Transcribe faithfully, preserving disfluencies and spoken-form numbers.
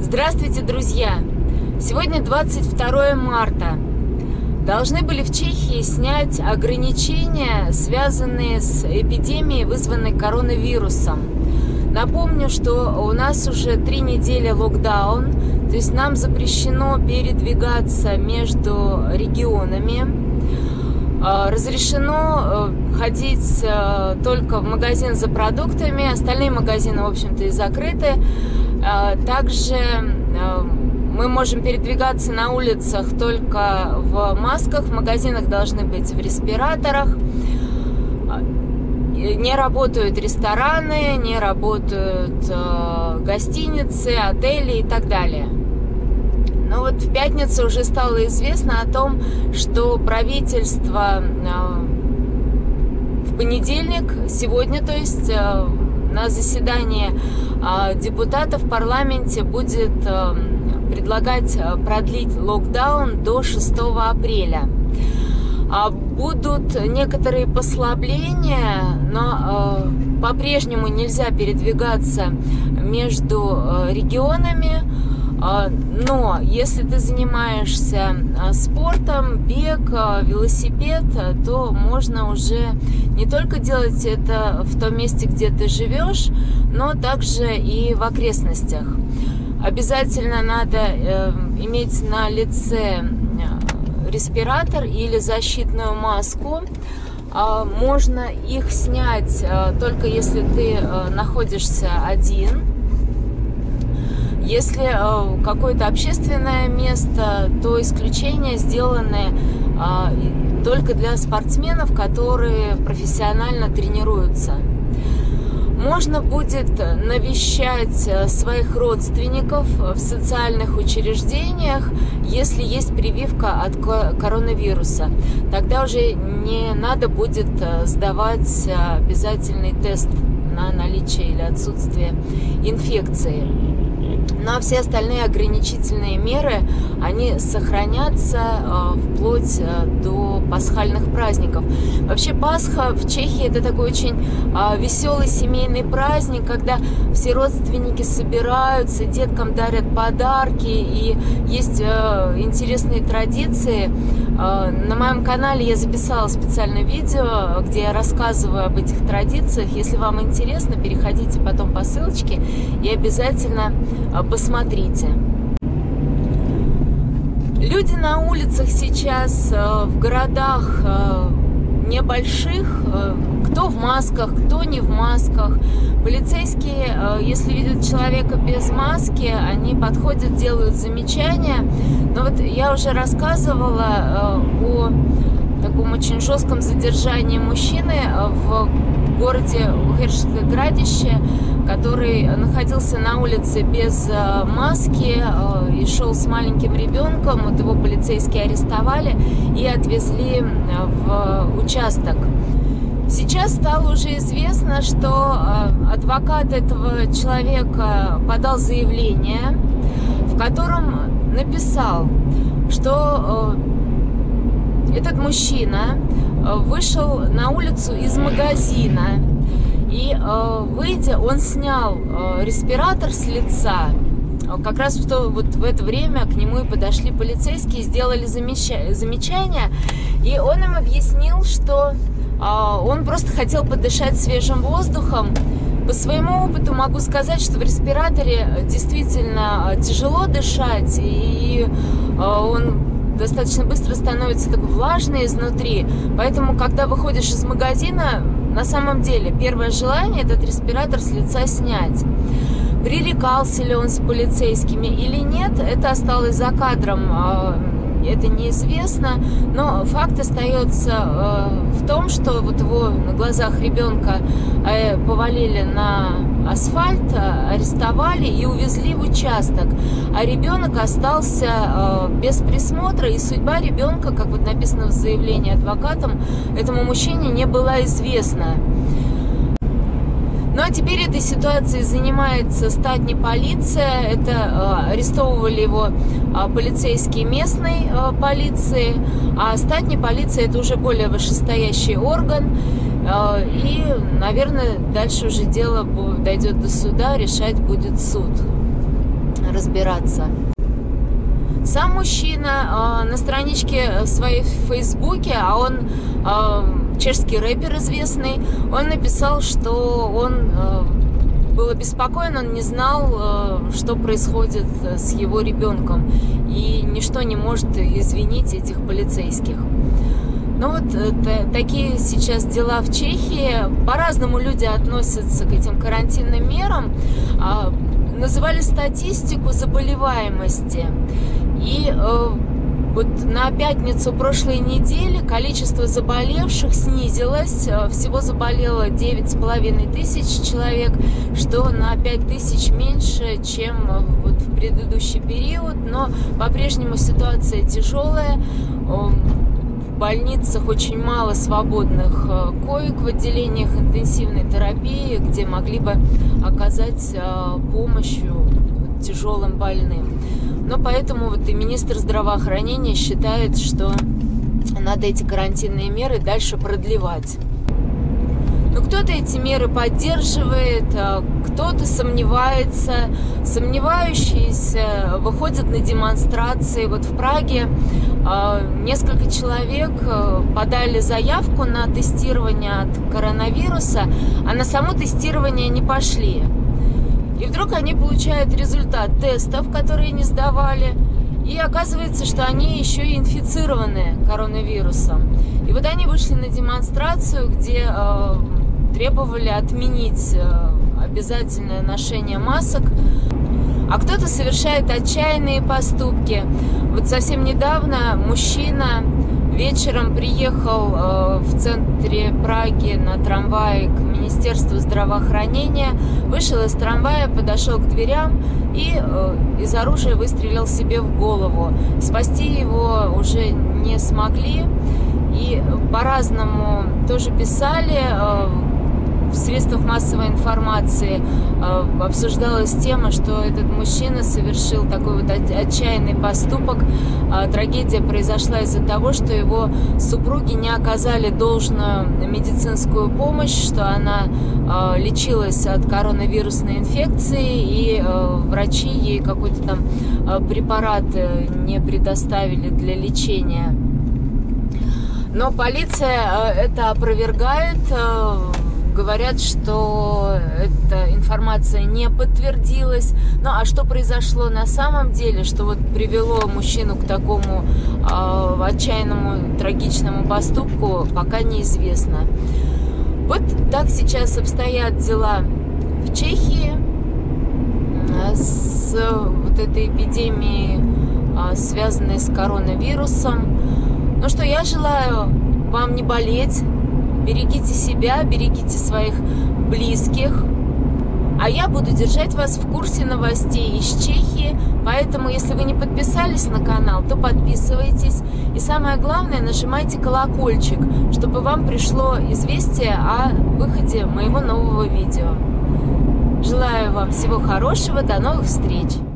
Здравствуйте, друзья! Сегодня двадцать второе марта. Должны были в Чехии снять ограничения, связанные с эпидемией, вызванной коронавирусом. Напомню, что у нас уже три недели локдаун, то есть нам запрещено передвигаться между регионами. Разрешено ходить только в магазин за продуктами, остальные магазины, в общем-то, и закрыты. Также мы можем передвигаться на улицах только в масках, в магазинах должны быть в респираторах. Не работают рестораны, не работают гостиницы, отели и так далее. Но вот в пятницу уже стало известно о том, что правительство в понедельник, сегодня, то есть на заседании депутатов в парламенте будет предлагать продлить локдаун до шестого апреля. Будут некоторые послабления, но по-прежнему нельзя передвигаться между регионами. Но если ты занимаешься спортом, бег, велосипед, то можно уже не только делать это в том месте, где ты живешь, но также и в окрестностях. Обязательно надо иметь на лице респиратор или защитную маску. Можно их снять только если ты находишься один. Если э, какое-то общественное место, то исключения сделаны э, только для спортсменов, которые профессионально тренируются. Можно будет навещать своих родственников в социальных учреждениях, если есть прививка от коронавируса. Тогда уже не надо будет сдавать обязательный тест на наличие или отсутствие инфекции. Но все остальные ограничительные меры, они сохранятся э, вплоть э, до пасхальных праздников. Вообще Пасха в Чехии это такой очень э, веселый семейный праздник, когда все родственники собираются, деткам дарят подарки, и есть э, интересные традиции. Э, на моем канале я записала специальное видео, где я рассказываю об этих традициях. Если вам интересно, переходите потом по ссылочке и обязательно э, посмотрите. Люди на улицах сейчас в городах небольших, кто в масках, кто не в масках. Полицейские, если видят человека без маски, они подходят, делают замечания. Но вот я уже рассказывала о таком очень жестком задержании мужчины в городе Ухерское Градище, который находился на улице без маски и шел с маленьким ребенком. Вот его полицейские арестовали и отвезли в участок. Сейчас стало уже известно, что адвокат этого человека подал заявление, в котором написал, что этот мужчина вышел на улицу из магазина, и, выйдя, он снял респиратор с лица. Как раз что вот в это время к нему и подошли полицейские, сделали замечание, и он им объяснил, что он просто хотел подышать свежим воздухом. По своему опыту могу сказать, что в респираторе действительно тяжело дышать, и он достаточно быстро становится такой влажный изнутри. Поэтому, когда выходишь из магазина, на самом деле, первое желание этот респиратор с лица снять. Пререкался ли он с полицейскими или нет, это осталось за кадром, это неизвестно. Но факт остается в том, что вот его на глазах ребенка повалили на асфальт, арестовали и увезли в участок. А ребенок остался без присмотра, и судьба ребенка, как вот написано в заявлении адвокатом, этому мужчине не была известна. Ну а теперь этой ситуацией занимается статни полиция. Это э, арестовывали его э, полицейские местной э, полиции, а статни полиция это уже более вышестоящий орган. Э, и, наверное, дальше уже дело дойдет до суда, решать будет суд. разбираться. Сам мужчина э, на страничке своей в Фейсбуке, а он э, чешский рэпер известный, он написал, что он э, был обеспокоен, он не знал, э, что происходит с его ребенком, и ничто не может извинить этих полицейских. Ну вот это, такие сейчас дела в Чехии. По-разному люди относятся к этим карантинным мерам. А, называли статистику заболеваемости. И э, вот на пятницу прошлой недели количество заболевших снизилось. Всего заболело девять с половиной тысяч человек, что на пять тысяч меньше, чем вот в предыдущий период. Но по-прежнему ситуация тяжелая. В больницах очень мало свободных коек в отделениях интенсивной терапии, где могли бы оказать помощь тяжелым больным. Но поэтому вот и министр здравоохранения считает, что надо эти карантинные меры дальше продлевать. Но кто-то эти меры поддерживает, кто-то сомневается. Сомневающиеся выходят на демонстрации. Вот в Праге несколько человек подали заявку на тестирование от коронавируса, а на само тестирование не пошли. И вдруг они получают результат тестов, которые не сдавали, и оказывается, что они еще и инфицированы коронавирусом. И вот они вышли на демонстрацию, где э, требовали отменить э, обязательное ношение масок. А кто-то совершает отчаянные поступки. Вот совсем недавно мужчина вечером приехал э, в центре Праги на трамвае к Министерству здравоохранения, вышел из трамвая, подошел к дверям и э, из оружия выстрелил себе в голову. Спасти его уже не смогли, и по-разному тоже писали. Э, В средствах массовой информации э, обсуждалась тема, что этот мужчина совершил такой вот отчаянный поступок. Э, трагедия произошла из-за того, что его супруги не оказали должную медицинскую помощь, что она э, лечилась от коронавирусной инфекции, и э, врачи ей какой-то там э, препарат не предоставили для лечения. Но полиция э, это опровергает. Э, Говорят, что эта информация не подтвердилась. Ну, а что произошло на самом деле, что вот привело мужчину к такому э, отчаянному, трагичному поступку, пока неизвестно. Вот так сейчас обстоят дела в Чехии с вот этой эпидемией, э, связанной с коронавирусом. Ну что, я желаю вам не болеть. Берегите себя, берегите своих близких. А я буду держать вас в курсе новостей из Чехии. Поэтому, если вы не подписались на канал, то подписывайтесь. И самое главное, нажимайте колокольчик, чтобы вам пришло известие о выходе моего нового видео. Желаю вам всего хорошего. До новых встреч!